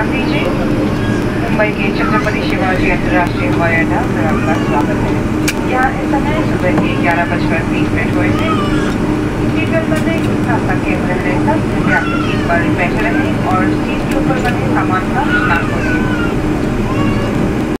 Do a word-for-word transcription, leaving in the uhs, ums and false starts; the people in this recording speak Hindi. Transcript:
ध्यान दीजिए, मुंबई के छत्रपति शिवाजी अंतर्राष्ट्रीय हवाई अड्डा पर आपका स्वागत है। यहाँ इस समय सुबह के ग्यारह बजकर तीस मिनट हुए थे। सीट बेल्ट बंधे नाश्ता केंद्र रहने तक कृपया अपनी सीट पर बैठे रहें और सीट के ऊपर बने सामान का ध्यान रखें।